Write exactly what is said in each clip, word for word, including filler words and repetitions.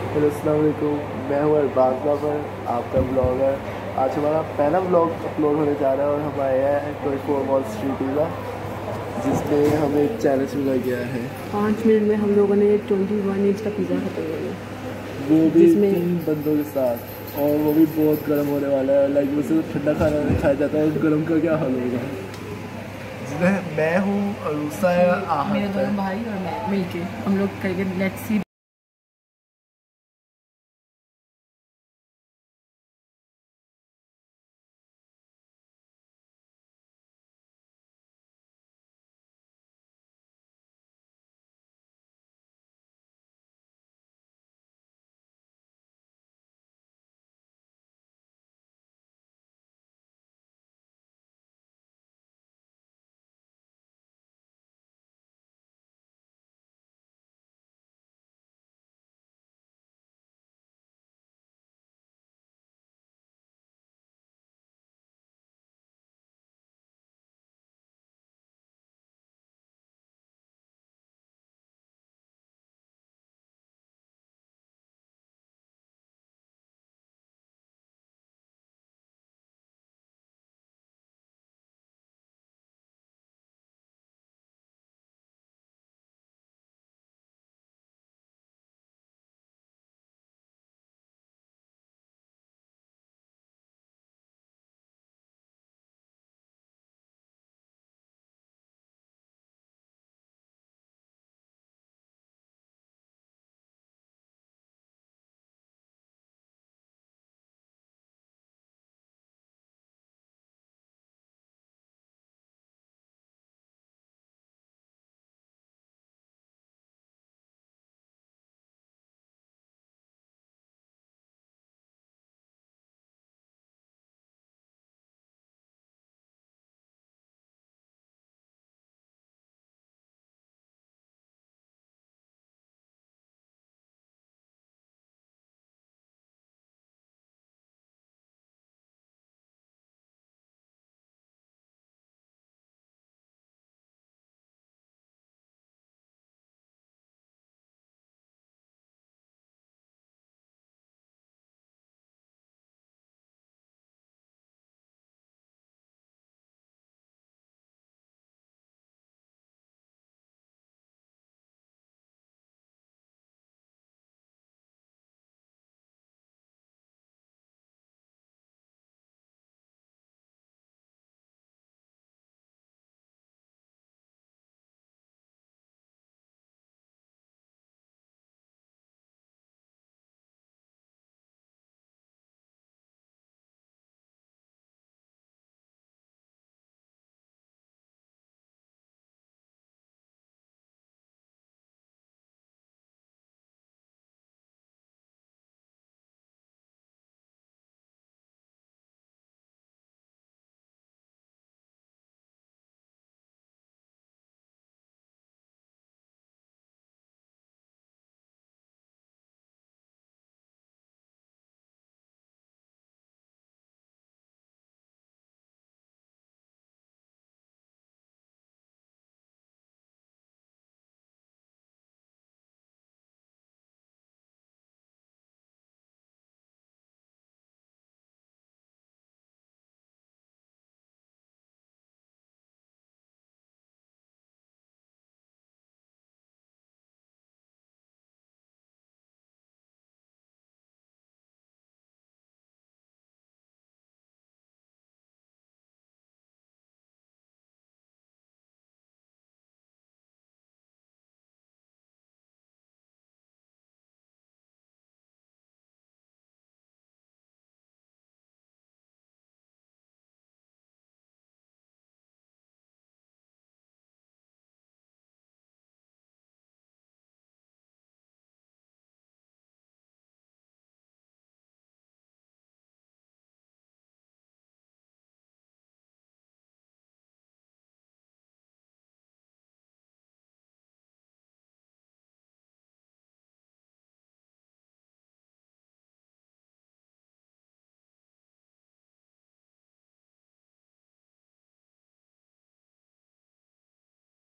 Hello अस्सलाम वालेकुम, मैं हूँ अरबाज बाबर, आपका ब्लॉगर। आज हमारा पहला ब्लॉग अपलोड होने जा रहा है और हम आए हैं ट्वेंटी फोर वॉल स्ट्रीट का, जिसमें हमें एक चैलेंज मिला गया है। पाँच मिनट में हम लोगों ने ट्वेंटी वन इंच का पिज़्ज़ा खत्म कर लिया, वो भी जिसमें तीन बंदों के साथ, और वो भी बहुत गर्म होने वाला है। लाइक उसे ठंडा खाना नहीं खाया जाता और गर्म का क्या हाल होगा। जिसमें मैं हूँ, अरूसा है, आहत मेरे दोनों है। भाई और मैं मिलके हम लोग करेंगे। Let's see.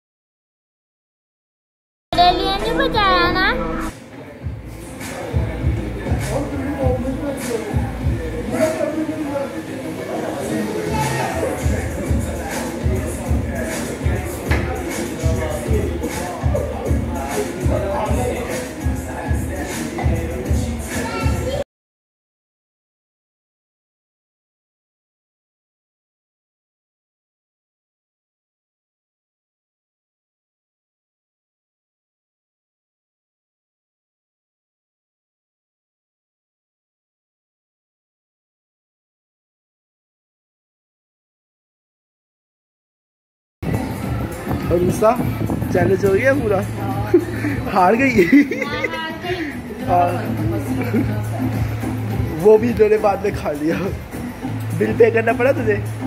लिए नहीं बचाया ना। और दूसरा चैलेंज हो गया पूरा। हार गई। हाँ वो भी इन्होंने बाद में खा लिया। बिल पे करना पड़ा तुझे।